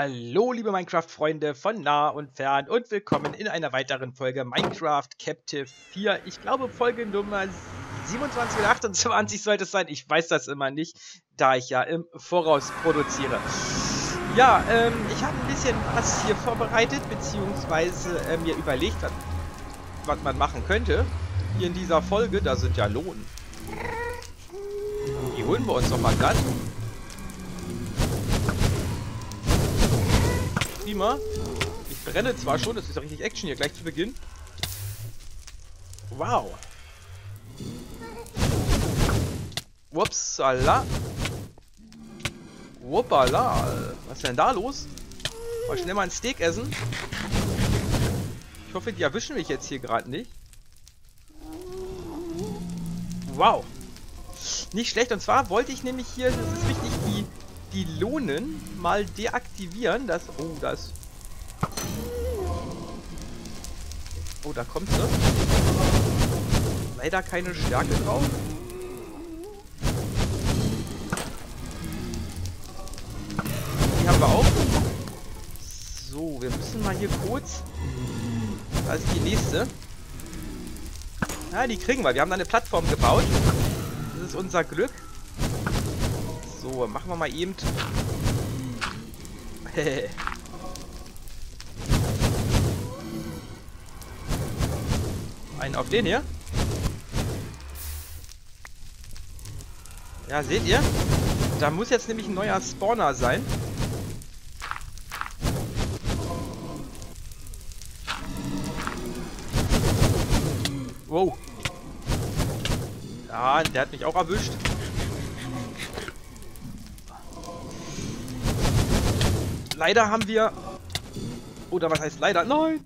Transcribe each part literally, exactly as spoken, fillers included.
Hallo liebe Minecraft-Freunde von nah und fern und willkommen in einer weiteren Folge Minecraft Captive vier. Ich glaube Folge Nummer siebenundzwanzig oder achtundzwanzig sollte es sein. Ich weiß das immer nicht, da ich ja im Voraus produziere. Ja, ähm, ich habe ein bisschen was hier vorbereitet, beziehungsweise äh, mir überlegt, was, was man machen könnte. Hier in dieser Folge, da sind ja Lohn. Die holen wir uns doch mal glatt. Prima. Ich brenne zwar schon, das ist ja richtig Action hier gleich zu Beginn. Wow. Wupsala. Wuppala. Was ist denn da los? Mal schnell mal ein Steak essen. Ich hoffe, die erwischen mich jetzt hier gerade nicht. Wow. Nicht schlecht. Und zwar wollte ich nämlich hier, das ist wichtig, die, die Lohnen mal deaktivieren. Das, oh, das... Oh, da kommt sie. Leider keine Stärke drauf. Die haben wir auch. So, wir müssen mal hier kurz... Da ist die nächste. Ja, die kriegen wir. Wir haben da eine Plattform gebaut. Das ist unser Glück. So, machen wir mal eben... Einen auf den hier. Ja, seht ihr? Da muss jetzt nämlich ein neuer Spawner sein. Wow. Ja, der hat mich auch erwischt. Leider haben wir... Oder was heißt leider? Nein!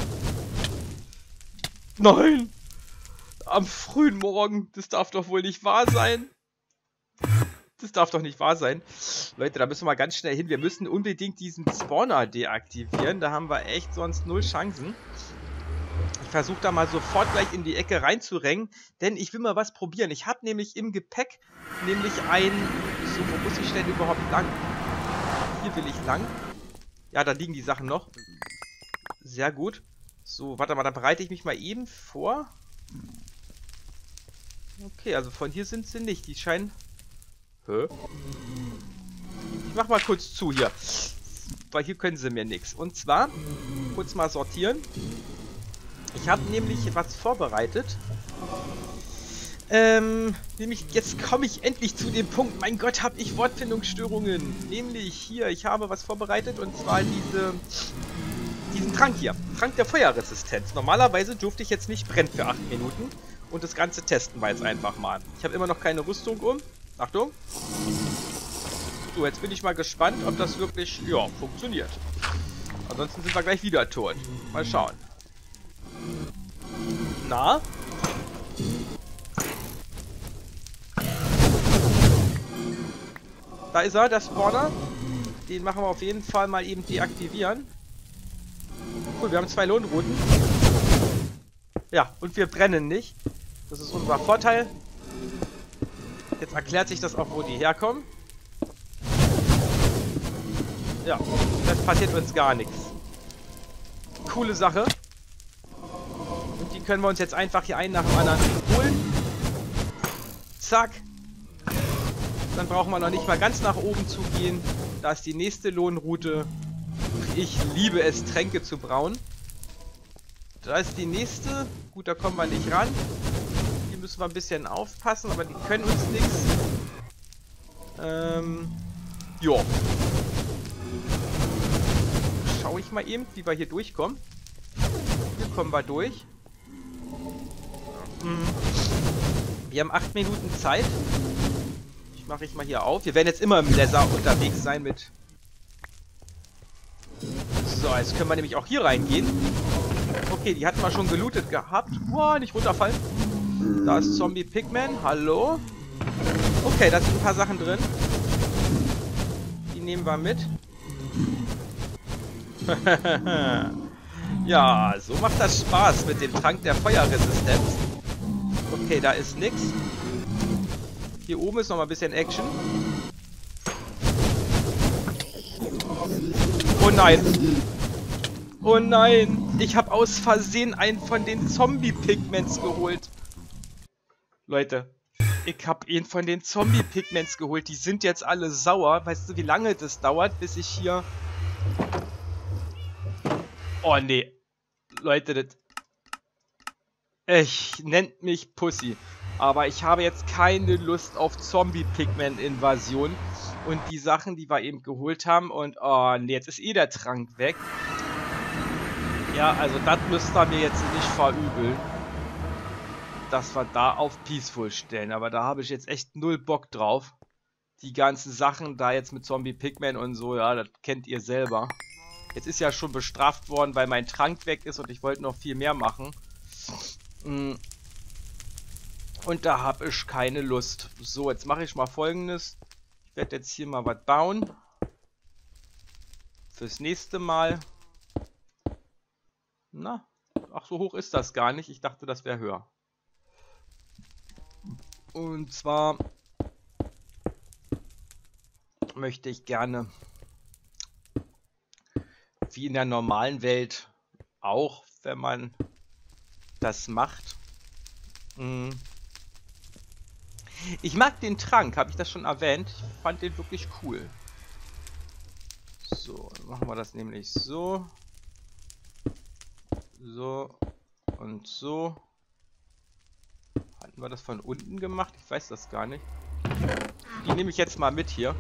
Nein! Am frühen Morgen. Das darf doch wohl nicht wahr sein. Das darf doch nicht wahr sein. Leute, da müssen wir mal ganz schnell hin. Wir müssen unbedingt diesen Spawner deaktivieren. Da haben wir echt sonst null Chancen. Ich versuche da mal sofort gleich in die Ecke reinzurengen, denn ich will mal was probieren. Ich habe nämlich im Gepäck nämlich ein... So, wo muss ich denn überhaupt lang? Hier will ich lang. Ja, da liegen die Sachen noch. Sehr gut. So, warte mal, da bereite ich mich mal eben vor. Okay, also von hier sind sie nicht. Die scheinen... Hä? Ich mach mal kurz zu hier. Weil hier können sie mir nichts. Und zwar, kurz mal sortieren. Ich habe nämlich was vorbereitet. Ähm, nämlich, jetzt komme ich endlich zu dem Punkt. Mein Gott, habe ich Wortfindungsstörungen. Nämlich hier, ich habe was vorbereitet und zwar diese, diesen Trank hier. Trank der Feuerresistenz. Normalerweise durfte ich jetzt nicht brennen für acht Minuten. Und das Ganze testen wir jetzt einfach mal. Ich habe immer noch keine Rüstung um. Achtung. So, jetzt bin ich mal gespannt, ob das wirklich, ja, funktioniert. Ansonsten sind wir gleich wieder tot. Mal schauen. Na? Da ist er, der Spawner. Den machen wir auf jeden Fall mal eben deaktivieren. Cool, wir haben zwei Lohnrouten. Ja, und wir brennen nicht. Das ist unser Vorteil. Jetzt erklärt sich das auch, wo die herkommen. Ja, das passiert uns gar nichts. Coole Sache. Und die können wir uns jetzt einfach hier einen nach dem anderen holen. Zack. Dann brauchen wir noch nicht mal ganz nach oben zu gehen. Da ist die nächste Lohnroute. Ich liebe es, Tränke zu brauen. Da ist die nächste. Gut, da kommen wir nicht ran. Hier müssen wir ein bisschen aufpassen, aber die können uns nichts. Ähm, jo. Schaue ich mal eben, wie wir hier durchkommen. Hier kommen wir durch. Hm. Wir haben acht Minuten Zeit. Mache ich mal hier auf. Wir werden jetzt immer im Nether unterwegs sein mit... So, jetzt können wir nämlich auch hier reingehen. Okay, die hatten wir schon gelootet gehabt. Boah, nicht runterfallen. Da ist Zombie Pigman. Hallo. Okay, da sind ein paar Sachen drin. Die nehmen wir mit. Ja, so macht das Spaß mit dem Trank der Feuerresistenz. Okay, da ist nix. Hier oben ist noch mal ein bisschen Action. Oh nein. Oh nein. Ich habe aus Versehen einen von den Zombie-Pigments geholt. Leute. Ich habe ihn von den Zombie-Pigments geholt. Die sind jetzt alle sauer. Weißt du, wie lange das dauert, bis ich hier... Oh nee. Leute, das... Ich nennt mich Pussy. Aber ich habe jetzt keine Lust auf Zombie-Pigment-Invasion. Und die Sachen, die wir eben geholt haben. Und oh nee, jetzt ist eh der Trank weg. Ja, also das müsst ihr mir jetzt nicht verübeln. Dass wir da auf Peaceful stellen. Aber da habe ich jetzt echt null Bock drauf. Die ganzen Sachen da jetzt mit Zombie-Pigment und so, ja, das kennt ihr selber. Jetzt ist ja schon bestraft worden, weil mein Trank weg ist und ich wollte noch viel mehr machen. Und da habe ich keine Lust. So, jetzt mache ich mal Folgendes. Ich werde jetzt hier mal was bauen. Fürs nächste Mal. Na, ach, so hoch ist das gar nicht. Ich dachte, das wäre höher. Und zwar möchte ich gerne, wie in der normalen Welt auch, wenn man das macht. Ich mag den Trank, habe ich das schon erwähnt? Ich fand den wirklich cool. So, dann machen wir das nämlich so. So und so. Hatten wir das von unten gemacht? Ich weiß das gar nicht. Die nehme ich jetzt mal mit hier.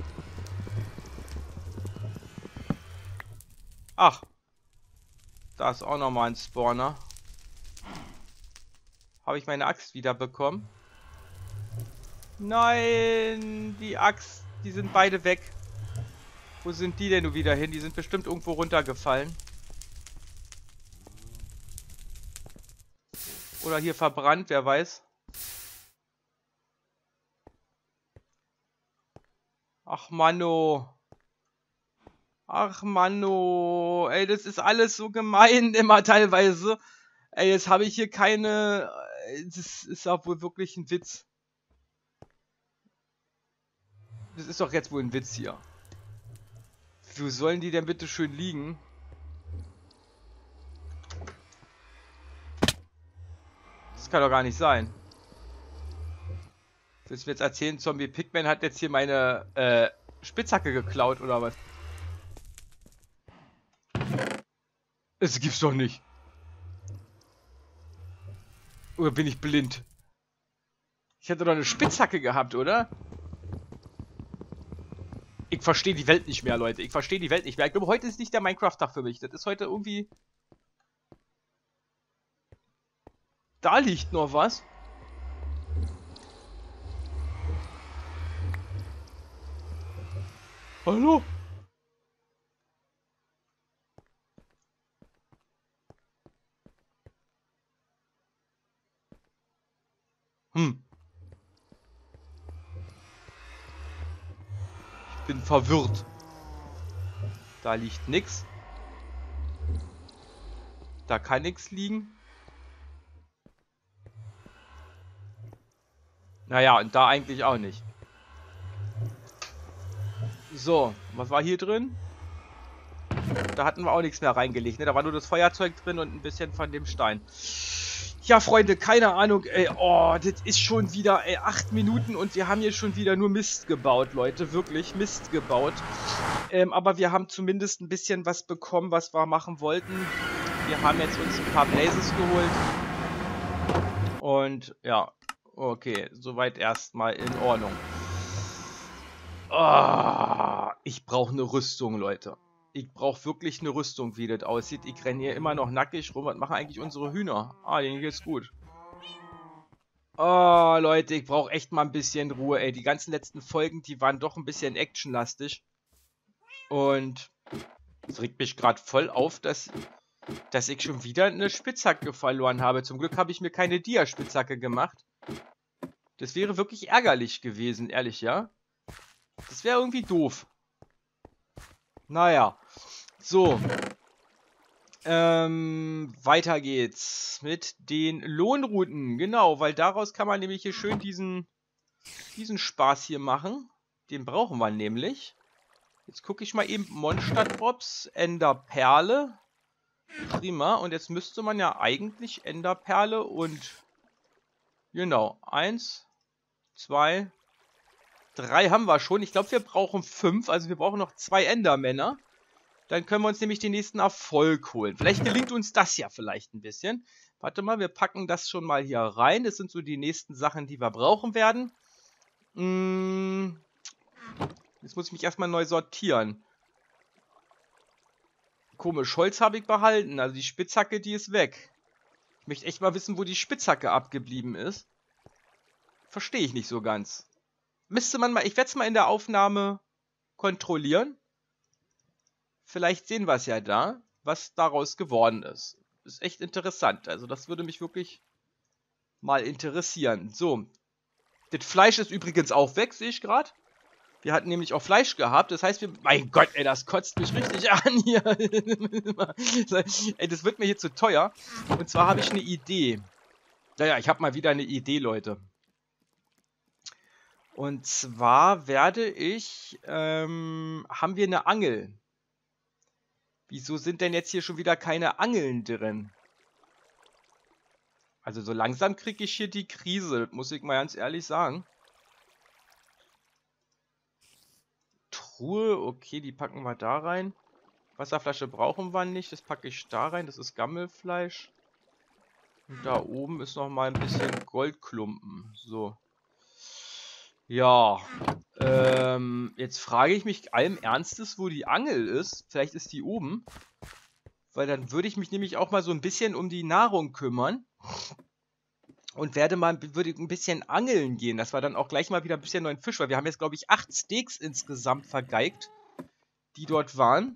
Ach. Da ist auch nochmal ein Spawner. Habe ich meine Axt wieder bekommen? Nein, die Axt, die sind beide weg. Wo sind die denn nun wieder hin? Die sind bestimmt irgendwo runtergefallen. Oder hier verbrannt, wer weiß. Ach Manno. Ach Manno. Ey, das ist alles so gemein immer teilweise. Ey, jetzt habe ich hier keine... Das ist auch wohl wirklich ein Witz. Das ist doch jetzt wohl ein Witz hier. Wo sollen die denn bitte schön liegen? Das kann doch gar nicht sein. Willst du mir jetzt erzählen, Zombie Pigman hat jetzt hier meine äh, Spitzhacke geklaut oder was? Das gibt's doch nicht. Oder bin ich blind? Ich hätte doch eine Spitzhacke gehabt, oder? Ich verstehe die Welt nicht mehr, Leute. Ich verstehe die Welt nicht mehr. Ich glaube, heute ist nicht der Minecraft-Tag für mich. Das ist heute irgendwie... Da liegt noch was. Hallo? Hm. Ich bin verwirrt. Da liegt nix. Da kann nichts liegen. Naja, und da eigentlich auch nicht. So, was war hier drin? Da hatten wir auch nichts mehr reingelegt, ne? Da war nur das Feuerzeug drin und ein bisschen von dem Stein. Ja, Freunde, keine Ahnung, ey, oh, das ist schon wieder, ey, acht Minuten und wir haben hier schon wieder nur Mist gebaut, Leute, wirklich Mist gebaut. Ähm, aber wir haben zumindest ein bisschen was bekommen, was wir machen wollten. Wir haben jetzt uns ein paar Blazes geholt. Und, ja, okay, soweit erstmal in Ordnung. Oh, ich brauche eine Rüstung, Leute. Ich brauche wirklich eine Rüstung, wie das aussieht. Ich renne hier immer noch nackig rum. Was machen eigentlich unsere Hühner? Ah, denen geht's gut. Oh, Leute, ich brauche echt mal ein bisschen Ruhe, ey. Die ganzen letzten Folgen, die waren doch ein bisschen actionlastig. Und es regt mich gerade voll auf, dass, dass ich schon wieder eine Spitzhacke verloren habe. Zum Glück habe ich mir keine Dia-Spitzhacke gemacht. Das wäre wirklich ärgerlich gewesen, ehrlich, ja? Das wäre irgendwie doof. Naja, so, ähm, weiter geht's mit den Lohnrouten, genau, weil daraus kann man nämlich hier schön diesen, diesen Spaß hier machen, den brauchen wir nämlich, Jetzt gucke ich mal eben Monster Drops, Enderperle. Prima. Und jetzt müsste man ja eigentlich Enderperle und genau, eins, zwei, drei haben wir schon. Ich glaube, wir brauchen fünf, also wir brauchen noch zwei Endermänner. Dann können wir uns nämlich den nächsten Erfolg holen. Vielleicht gelingt uns das ja vielleicht ein bisschen. Warte mal, wir packen das schon mal hier rein. Das sind so die nächsten Sachen, die wir brauchen werden. Hm. Jetzt muss ich mich erstmal neu sortieren. Komisch, Holz habe ich behalten. Also die Spitzhacke, die ist weg. Ich möchte echt mal wissen, wo die Spitzhacke abgeblieben ist. Verstehe ich nicht so ganz. Müsste man mal, ich werde es mal in der Aufnahme kontrollieren. Vielleicht sehen wir es ja da, was daraus geworden ist. Ist echt interessant. Also das würde mich wirklich mal interessieren. So. Das Fleisch ist übrigens auch weg, sehe ich gerade. Wir hatten nämlich auch Fleisch gehabt. Das heißt, wir... Mein Gott, ey, das kotzt mich richtig an hier. Ey, das wird mir hier zu teuer. Und zwar habe ich eine Idee. Naja, ich habe mal wieder eine Idee, Leute. Und zwar werde ich... Ähm, haben wir eine Angel. Wieso sind denn jetzt hier schon wieder keine Angeln drin? Also so langsam kriege ich hier die Krise, das muss ich mal ganz ehrlich sagen. Truhe, okay, die packen wir da rein. Wasserflasche brauchen wir nicht, das packe ich da rein, das ist Gammelfleisch. Und da oben ist noch mal ein bisschen Goldklumpen, so. Ja, ähm, jetzt frage ich mich allen Ernstes, wo die Angel ist. Vielleicht ist die oben. Weil dann würde ich mich nämlich auch mal so ein bisschen um die Nahrung kümmern. Und werde mal würde ein bisschen angeln gehen. Das war dann auch gleich mal wieder ein bisschen neuen Fisch. Weil wir haben jetzt, glaube ich, acht Steaks insgesamt vergeigt. Die dort waren.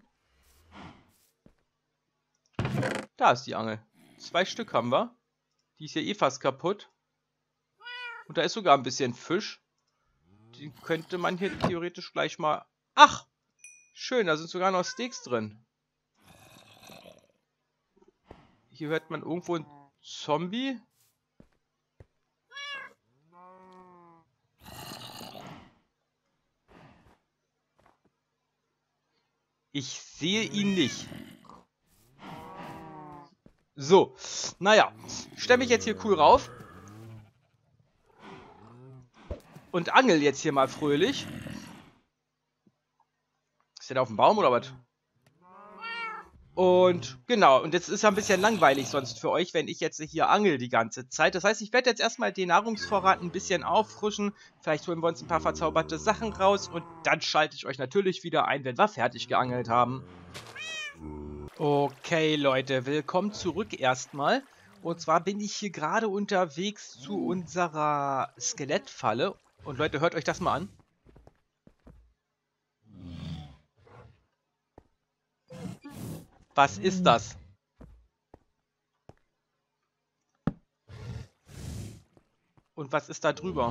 Da ist die Angel. Zwei Stück haben wir. Die ist ja eh fast kaputt. Und da ist sogar ein bisschen Fisch. Die könnte man hier theoretisch gleich mal... Ach! Schön, da sind sogar noch Steaks drin. Hier hört man irgendwo einen Zombie. Ich sehe ihn nicht. So, naja. Stelle mich jetzt hier cool rauf. Und angel jetzt hier mal fröhlich. Ist der da auf dem Baum oder was? Und genau, und jetzt ist ja ein bisschen langweilig sonst für euch, wenn ich jetzt hier angel die ganze Zeit. Das heißt, ich werde jetzt erstmal den Nahrungsvorrat ein bisschen auffrischen. Vielleicht holen wir uns ein paar verzauberte Sachen raus. Und dann schalte ich euch natürlich wieder ein, wenn wir fertig geangelt haben. Okay, Leute, willkommen zurück erstmal. Und zwar bin ich hier gerade unterwegs zu unserer Skelettfalle. Und Leute, hört euch das mal an. Was ist das? Und was ist da drüber?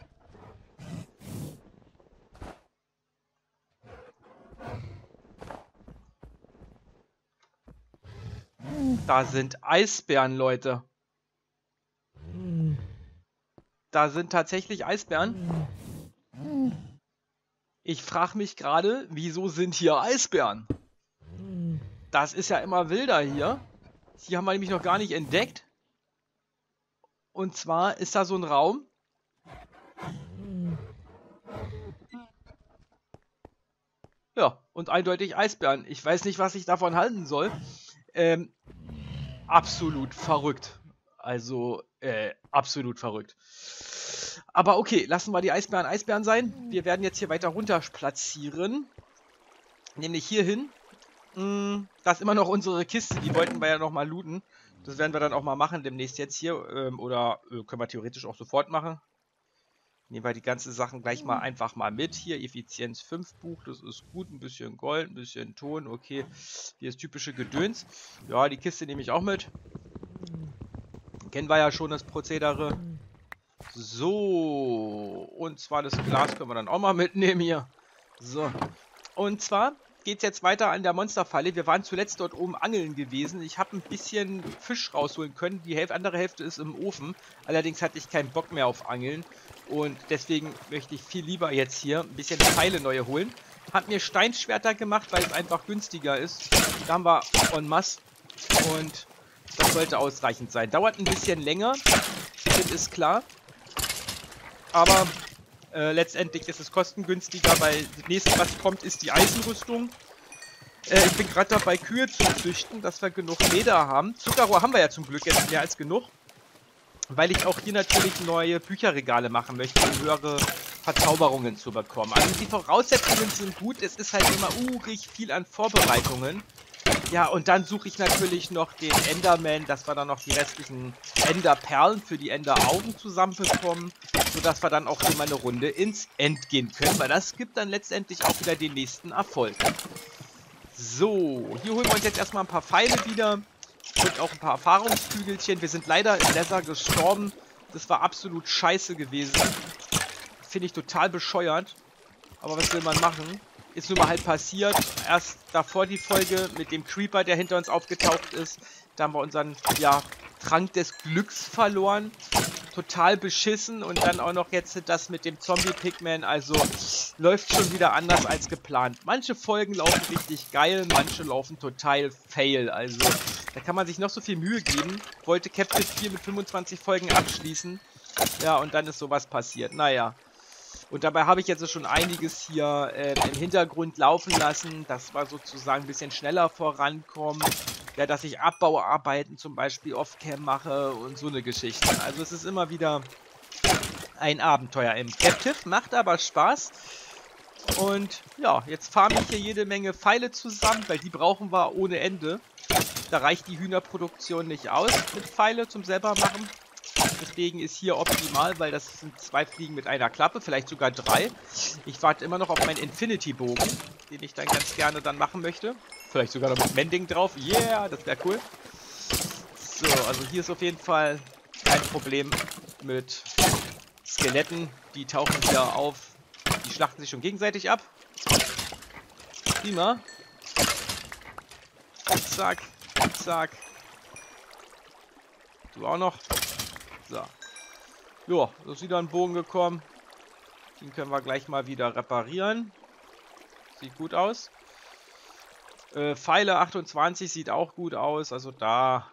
Da sind Eisbären, Leute. Da sind tatsächlich Eisbären. Ich frage mich gerade, wieso sind hier Eisbären? Das ist ja immer wilder hier. Die haben wir nämlich noch gar nicht entdeckt. Und zwar ist da so ein Raum. Ja, und eindeutig Eisbären. Ich weiß nicht, was ich davon halten soll. Ähm, absolut verrückt. Also, äh, absolut verrückt. Aber okay, lassen wir die Eisbären Eisbären sein. Wir werden jetzt hier weiter runter platzieren. Nämlich hier hin. Da ist immer noch unsere Kiste, die wollten wir ja noch mal looten. Das werden wir dann auch mal machen demnächst jetzt hier. Ähm, oder äh, können wir theoretisch auch sofort machen. Nehmen wir die ganzen Sachen gleich mal einfach mal mit. Hier Effizienz fünf Buch, das ist gut. Ein bisschen Gold, ein bisschen Ton, okay. Hier ist typische Gedöns. Ja, die Kiste nehme ich auch mit. Kennen wir ja schon das Prozedere. So, und zwar das Glas können wir dann auch mal mitnehmen hier. So, und zwar... geht es jetzt weiter an der Monsterfalle. Wir waren zuletzt dort oben angeln gewesen. Ich habe ein bisschen Fisch rausholen können. Die Hälfte, andere Hälfte ist im Ofen. Allerdings hatte ich keinen Bock mehr auf Angeln. Und deswegen möchte ich viel lieber jetzt hier ein bisschen Pfeile neue holen. Hab mir Steinschwerter gemacht, weil es einfach günstiger ist. Da haben wir en masse. Und das sollte ausreichend sein. Dauert ein bisschen länger, das ist klar. Aber äh, letztendlich ist es kostengünstiger, weil das nächste, was kommt, ist die Eisenrüstung. Äh, ich bin gerade dabei, Kühe zu züchten, dass wir genug Leder haben. Zuckerrohr haben wir ja zum Glück jetzt mehr als genug. Weil ich auch hier natürlich neue Bücherregale machen möchte, um höhere Verzauberungen zu bekommen. Also die Voraussetzungen sind gut, es ist halt immer urig viel an Vorbereitungen. Ja, und dann suche ich natürlich noch den Enderman, dass wir dann noch die restlichen Enderperlen für die Enderaugen zusammenbekommen, sodass wir dann auch hier mal eine Runde ins End gehen können, weil das gibt dann letztendlich auch wieder den nächsten Erfolg. So, hier holen wir uns jetzt erstmal ein paar Pfeile wieder und auch ein paar Erfahrungskügelchen. Wir sind leider im Nether gestorben, das war absolut scheiße gewesen. Finde ich total bescheuert, aber was will man machen? Ist nun mal halt passiert. Erst davor die Folge mit dem Creeper, der hinter uns aufgetaucht ist. Da haben wir unseren, ja, Trank des Glücks verloren. Total beschissen. Und dann auch noch jetzt das mit dem Zombie-Pigman. Also läuft schon wieder anders als geplant. Manche Folgen laufen richtig geil, manche laufen total fail. Also da kann man sich noch so viel Mühe geben. Wollte Captive vier mit fünfundzwanzig Folgen abschließen. Ja, und dann ist sowas passiert. Naja. Und dabei habe ich jetzt schon einiges hier äh, im Hintergrund laufen lassen, dass wir sozusagen ein bisschen schneller vorankommen. Ja, dass ich Abbauarbeiten zum Beispiel off-cam mache und so eine Geschichte. Also es ist immer wieder ein Abenteuer im Captive, macht aber Spaß. Und ja, jetzt farme ich hier jede Menge Pfeile zusammen, weil die brauchen wir ohne Ende. Da reicht die Hühnerproduktion nicht aus mit Pfeile zum selber machen. Deswegen ist hier optimal, weil das sind zwei Fliegen mit einer Klappe, vielleicht sogar drei. Ich warte immer noch auf meinen Infinity-Bogen, den ich dann ganz gerne dann machen möchte. Vielleicht sogar noch mit Mending drauf. Yeah, das wäre cool. So, also hier ist auf jeden Fall kein Problem mit Skeletten. Die tauchen wieder auf. Die schlachten sich schon gegenseitig ab. Prima. Zack, zack. Du auch noch. So. Ja, so ist wieder ein Bogen gekommen. Den können wir gleich mal wieder reparieren. Sieht gut aus. Äh, Pfeile achtundzwanzig sieht auch gut aus. Also da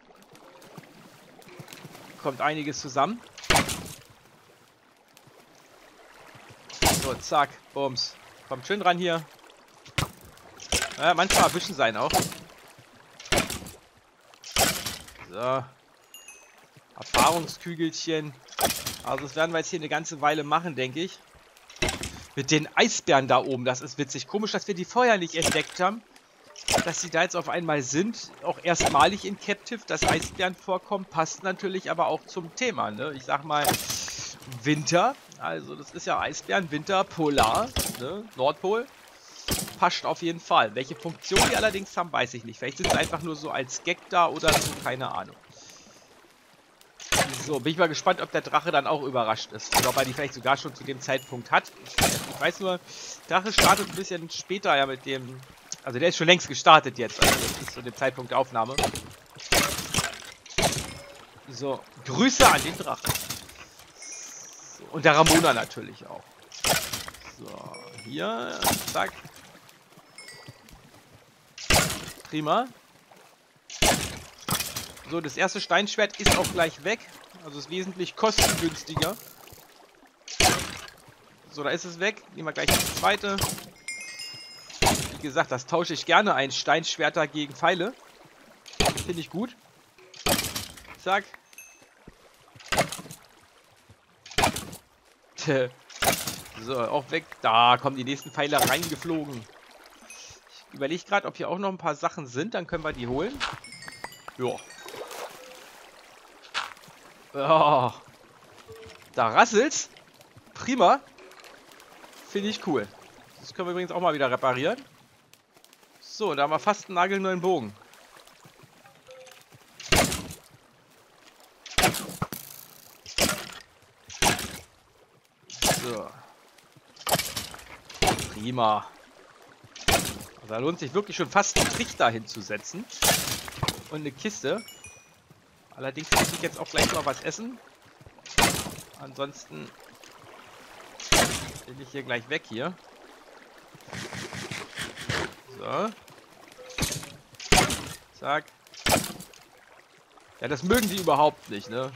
kommt einiges zusammen. So, zack, bums. Kommt schön dran hier. Ja, manchmal erwischen sein auch. So. Erfahrungskügelchen. Also das werden wir jetzt hier eine ganze Weile machen, denke ich. Mit den Eisbären da oben. Das ist witzig. Komisch, dass wir die vorher nicht entdeckt haben. Dass sie da jetzt auf einmal sind. Auch erstmalig in Captive, dass Eisbären vorkommen. Passt natürlich aber auch zum Thema, ne? Ich sag mal Winter. Also das ist ja Eisbären, Winter, Polar, ne? Nordpol. Passt auf jeden Fall. Welche Funktion die allerdings haben, weiß ich nicht. Vielleicht sind sie einfach nur so als Gag da oder so, keine Ahnung. So, bin ich mal gespannt, ob der Drache dann auch überrascht ist. Oder ob er die vielleicht sogar schon zu dem Zeitpunkt hat. Ich weiß nur, Drache startet ein bisschen später ja mit dem... Also der ist schon längst gestartet jetzt. Also das ist zu dem Zeitpunkt der Aufnahme. So, Grüße an den Drachen. So, und der Ramona natürlich auch. So, hier, zack. Prima. So, das erste Steinschwert ist auch gleich weg. Also ist wesentlich kostengünstiger. So, da ist es weg. Nehmen wir gleich das zweite. Wie gesagt, das tausche ich gerne ein. Steinschwerter gegen Pfeile. Finde ich gut. Zack. So, auch weg. Da kommen die nächsten Pfeile reingeflogen. Ich überlege gerade, ob hier auch noch ein paar Sachen sind. Dann können wir die holen. Ja. Oh. Da rasselt's. Prima. Finde ich cool. Das können wir übrigens auch mal wieder reparieren. So, da haben wir fast einen nagelneuen Bogen. So. Prima. Also da lohnt sich wirklich schon fast einen Trichter hinzusetzen. Und eine Kiste. Allerdings muss ich jetzt auch gleich mal was essen. Ansonsten bin ich hier gleich weg hier. So. Zack. Ja, das mögen die überhaupt nicht, ne?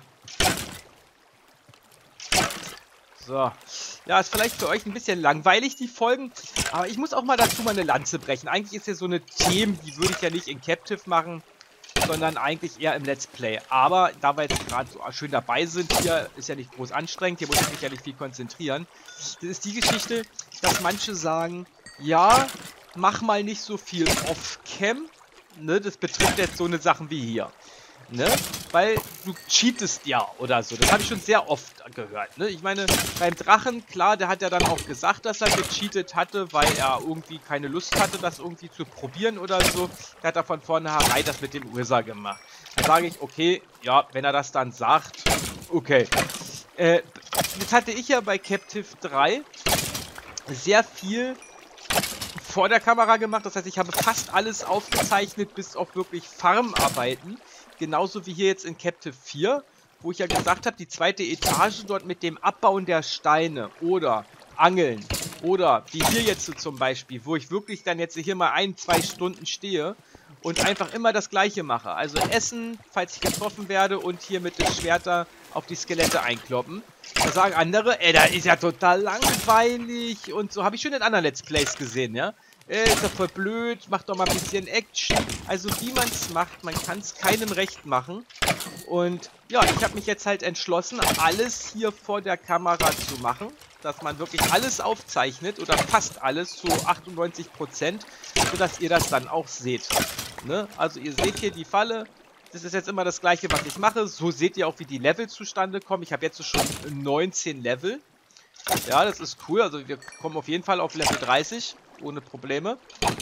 So. Ja, ist vielleicht für euch ein bisschen langweilig, die Folgen. Aber ich muss auch mal dazu mal eine Lanze brechen. Eigentlich ist ja so eine Themen, die würde ich ja nicht in Captive machen, sondern eigentlich eher im Let's Play. Aber da wir jetzt gerade so schön dabei sind, hier ist ja nicht groß anstrengend, hier muss ich mich ja nicht viel konzentrieren. Das ist die Geschichte, dass manche sagen, ja, mach mal nicht so viel Off-Cam. Ne, das betrifft jetzt so eine Sachen wie hier. Ne? Weil du cheatest ja oder so. Das habe ich schon sehr oft gehört. Ne? Ich meine, beim Drachen, klar, der hat ja dann auch gesagt, dass er gecheatet hatte, weil er irgendwie keine Lust hatte, das irgendwie zu probieren oder so. Der hat da von vornherein das mit dem Ursa gemacht. Da sage ich, okay, ja, wenn er das dann sagt, okay. Äh, jetzt hatte ich ja bei Captive drei sehr viel vor der Kamera gemacht. Das heißt, ich habe fast alles aufgezeichnet, bis auf wirklich Farmarbeiten. Genauso wie hier jetzt in Captive vier, wo ich ja gesagt habe, die zweite Etage dort mit dem Abbauen der Steine oder Angeln oder wie hier jetzt so zum Beispiel, wo ich wirklich dann jetzt hier mal ein, zwei Stunden stehe und einfach immer das Gleiche mache. Also essen, falls ich getroffen werde und hier mit dem Schwerter auf die Skelette einkloppen. Da sagen andere, ey, das ist ja total langweilig und so. Habe ich schon in anderen Let's Plays gesehen, ja. Äh, ist doch voll blöd, macht doch mal ein bisschen Action. Also wie man es macht, man kann es keinem recht machen. Und ja, ich habe mich jetzt halt entschlossen, alles hier vor der Kamera zu machen. Dass man wirklich alles aufzeichnet oder fast alles zu achtundneunzig Prozent, sodass ihr das dann auch seht. Ne? Also ihr seht hier die Falle. Das ist jetzt immer das gleiche, was ich mache. So seht ihr auch, wie die Level zustande kommen. Ich habe jetzt schon neunzehn Level. Ja, das ist cool. Also wir kommen auf jeden Fall auf Level dreißig. Ohne Probleme.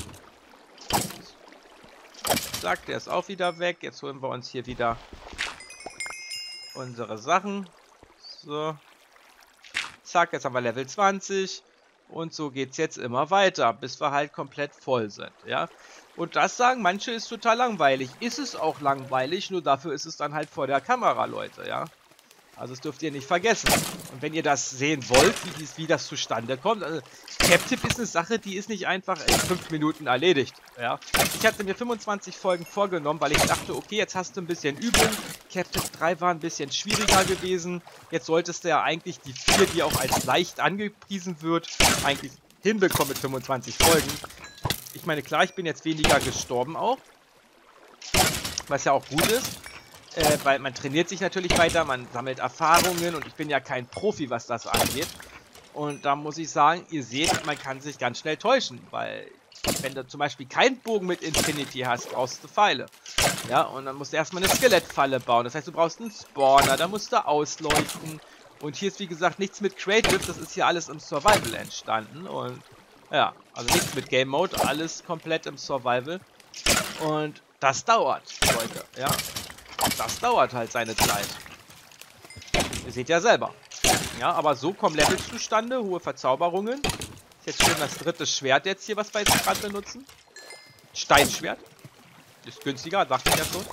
Zack, der ist auch wieder weg. Jetzt holen wir uns hier wieder unsere Sachen. So. Zack, jetzt haben wir Level zwanzig. Und so geht es jetzt immer weiter, bis wir halt komplett voll sind. Ja. Und das sagen manche, ist total langweilig. Ist es auch langweilig, nur dafür ist es dann halt vor der Kamera, Leute, ja. Also das dürft ihr nicht vergessen. Und wenn ihr das sehen wollt, wie, dies, wie das zustande kommt, also Captive ist eine Sache, die ist nicht einfach in fünf Minuten erledigt. Ja. Ich hatte mir fünfundzwanzig Folgen vorgenommen, weil ich dachte, okay, jetzt hast du ein bisschen Übung. Captive drei war ein bisschen schwieriger gewesen. Jetzt solltest du ja eigentlich die vier, die auch als leicht angepriesen wird, eigentlich hinbekommen mit fünfundzwanzig Folgen. Ich meine, klar, ich bin jetzt weniger gestorben auch. Was ja auch gut ist. Äh, weil man trainiert sich natürlich weiter, man sammelt Erfahrungen und ich bin ja kein Profi, was das angeht. Und da muss ich sagen, ihr seht, man kann sich ganz schnell täuschen, weil wenn du zum Beispiel keinen Bogen mit Infinity hast, brauchst du Pfeile. Ja, und dann musst du erstmal eine Skelettfalle bauen. Das heißt, du brauchst einen Spawner, da musst du ausleuchten. Und hier ist wie gesagt nichts mit Creative, das ist hier alles im Survival entstanden. Und ja, also nichts mit Game Mode, alles komplett im Survival. Und das dauert, Leute, ja. Das dauert halt seine Zeit. Ihr seht ja selber. Ja, aber so kommen Level zustande, hohe Verzauberungen. Ist jetzt schön das dritte Schwert jetzt hier, was wir jetzt gerade benutzen. Steinschwert. Ist günstiger, dachte ich ja schon.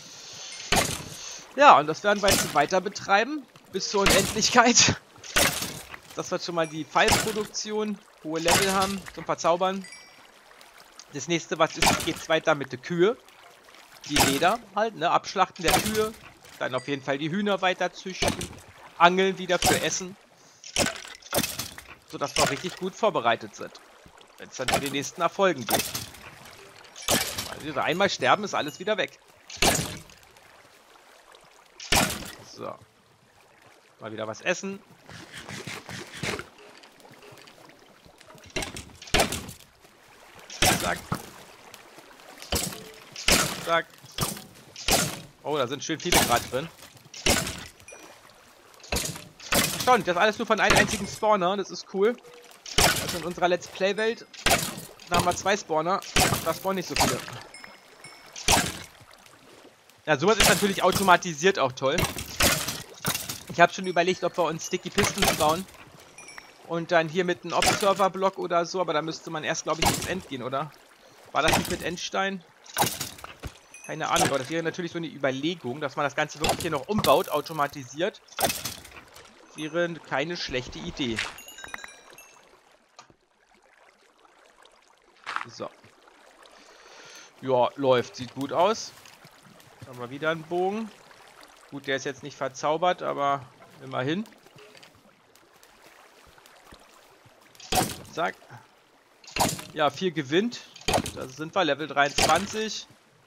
Ja, und das werden wir jetzt weiter betreiben. Bis zur Unendlichkeit. Das wird schon mal die Pfeilproduktion. Hohe Level haben zum Verzaubern. Das nächste, was ist, geht weiter mit der Kühe. Die Leder halt, ne? Abschlachten der Kühe. Dann auf jeden Fall die Hühner weiter züchten. Angeln wieder für Essen. Sodass wir richtig gut vorbereitet sind. Wenn es dann für die nächsten Erfolgen geht. Also einmal sterben ist alles wieder weg. So. Mal wieder was essen. Zack. Zack. Oh, da sind schön viele gerade drin. Erstaunlich, das alles nur von einem einzigen Spawner. Das ist cool. Also in unserer Let's Play-Welt. Da haben wir zwei Spawner. Da spawnen nicht so viele. Ja, sowas ist natürlich automatisiert auch toll. Ich habe schon überlegt, ob wir uns Sticky Pistons bauen. Und dann hier mit einem Observer-Block oder so. Aber da müsste man erst, glaube ich, ins End gehen, oder? War das nicht mit Endstein? Keine Ahnung, aber das wäre natürlich so eine Überlegung, dass man das Ganze wirklich hier noch umbaut, automatisiert. Wäre keine schlechte Idee. So. Ja, läuft. Sieht gut aus. Haben wir wieder einen Bogen. Gut, der ist jetzt nicht verzaubert, aber immerhin. Zack. Ja, vier gewinnt. Da sind wir, Level dreiundzwanzig.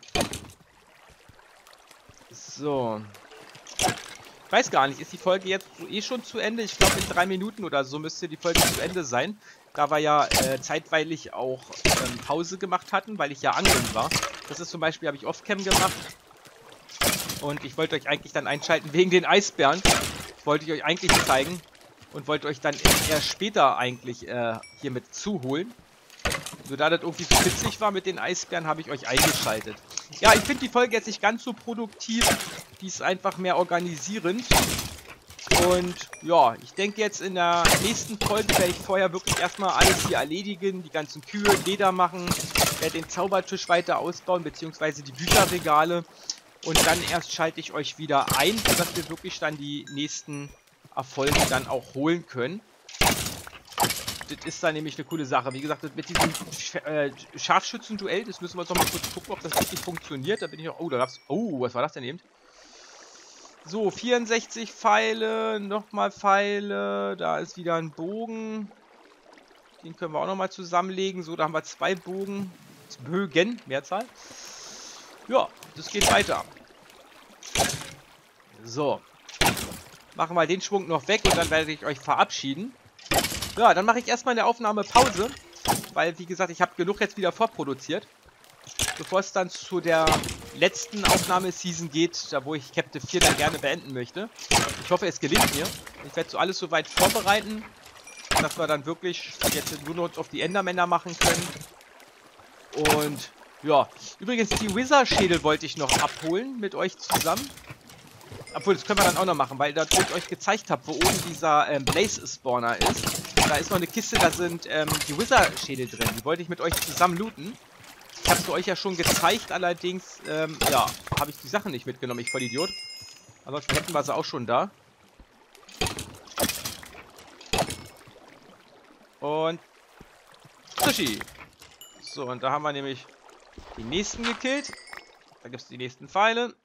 So. Ich weiß gar nicht, ist die Folge jetzt eh schon zu Ende? Ich glaube, in drei Minuten oder so müsste die Folge zu Ende sein. Da wir ja äh, zeitweilig auch ähm, Pause gemacht hatten, weil ich ja angeln war. Das ist zum Beispiel, habe ich Offcam gemacht. Und ich wollte euch eigentlich dann einschalten wegen den Eisbären. Das wollte ich euch eigentlich zeigen. Und wollte euch dann erst später eigentlich äh, hiermit zuholen. So, da das irgendwie so witzig war mit den Eisbären, habe ich euch eingeschaltet. Ja, ich finde die Folge jetzt nicht ganz so produktiv. Die ist einfach mehr organisierend. Und ja, ich denke jetzt in der nächsten Folge werde ich vorher wirklich erstmal alles hier erledigen. Die ganzen Kühe, Leder machen. Werde den Zaubertisch weiter ausbauen, beziehungsweise die Bücherregale. Und dann erst schalte ich euch wieder ein, sodass wir wirklich dann die nächsten Erfolge dann auch holen können. Das ist dann nämlich eine coole Sache. Wie gesagt, mit diesem Sch äh, Scharfschützen-Duell, das müssen wir uns noch mal kurz gucken, ob das richtig funktioniert. Da bin ich noch... Oh, da gab's... Oh, was war das denn eben? So, vierundsechzig Pfeile, nochmal Pfeile. Da ist wieder ein Bogen. Den können wir auch nochmal zusammenlegen. So, da haben wir zwei Bogen. Bögen, Mehrzahl. Ja, das geht weiter. So. Machen wir den Schwung noch weg und dann werde ich euch verabschieden. Ja, dann mache ich erstmal eine Aufnahme Pause, weil, wie gesagt, ich habe genug jetzt wieder vorproduziert. Bevor es dann zu der letzten Aufnahmeseason geht, da wo ich Chapter vier dann gerne beenden möchte. Ich hoffe, es gelingt mir. Ich werde so alles soweit vorbereiten, dass wir dann wirklich jetzt nur noch auf die Endermänner machen können. Und ja, übrigens die Wizard-Schädel wollte ich noch abholen mit euch zusammen. Obwohl, das können wir dann auch noch machen, weil da, wo ich euch gezeigt habe, wo oben dieser ähm, Blaze-Spawner ist, da ist noch eine Kiste, da sind ähm, die Wizard-Schädel drin. Die wollte ich mit euch zusammen looten. Ich habe es euch ja schon gezeigt, allerdings, ähm, ja, habe ich die Sachen nicht mitgenommen, ich Vollidiot. Ansonsten hätten wir sie auch schon da. Und Sushi. So, und da haben wir nämlich die nächsten gekillt. Da gibt es die nächsten Pfeile.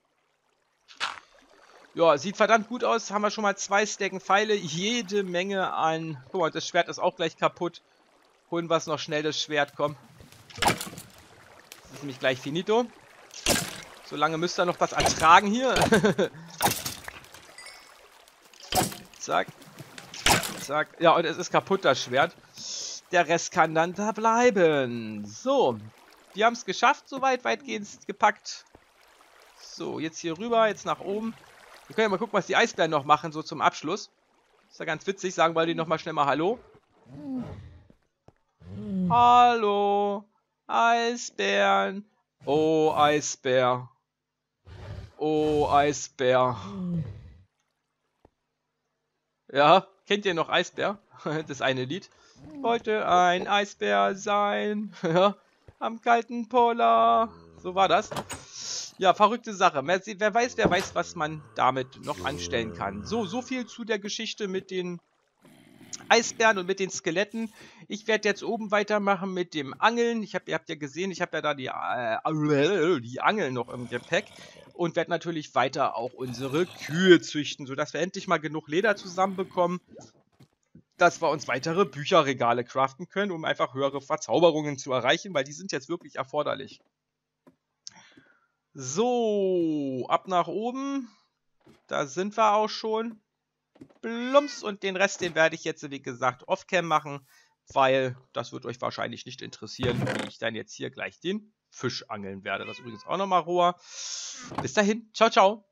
Ja, sieht verdammt gut aus. Haben wir schon mal zwei Stacken Pfeile. Jede Menge an... Guck mal, das Schwert ist auch gleich kaputt. Holen wir es noch schnell, das Schwert, komm. Das ist nämlich gleich finito. Solange müsst ihr noch was ertragen hier. Zack. Zack. Ja, und es ist kaputt, das Schwert. Der Rest kann dann da bleiben. So. Wir haben es geschafft, soweit, weitgehend gepackt. So, jetzt hier rüber, jetzt nach oben. Wir können ja mal gucken, was die Eisbären noch machen, so zum Abschluss. Ist ja ganz witzig, sagen wir die nochmal schnell mal Hallo. Hallo, Eisbären. Oh, Eisbär. Oh, Eisbär. Ja, kennt ihr noch Eisbär? Das eine Lied. Wollte ein Eisbär sein. Ja, am kalten Polar. So war das. Ja, verrückte Sache. Wer weiß, wer weiß, was man damit noch anstellen kann. So, so viel zu der Geschichte mit den Eisbären und mit den Skeletten. Ich werde jetzt oben weitermachen mit dem Angeln. Ich hab, ihr habt ja gesehen, ich habe ja da die, äh, die Angeln noch im Gepäck. Und werde natürlich weiter auch unsere Kühe züchten, sodass wir endlich mal genug Leder zusammenbekommen, dass wir uns weitere Bücherregale craften können, um einfach höhere Verzauberungen zu erreichen, weil die sind jetzt wirklich erforderlich. So, ab nach oben. Da sind wir auch schon. Plumps. Und den Rest, den werde ich jetzt, wie gesagt, off-cam machen, weil das wird euch wahrscheinlich nicht interessieren, wie ich dann jetzt hier gleich den Fisch angeln werde. Das ist übrigens auch nochmal roher. Bis dahin. Ciao, ciao.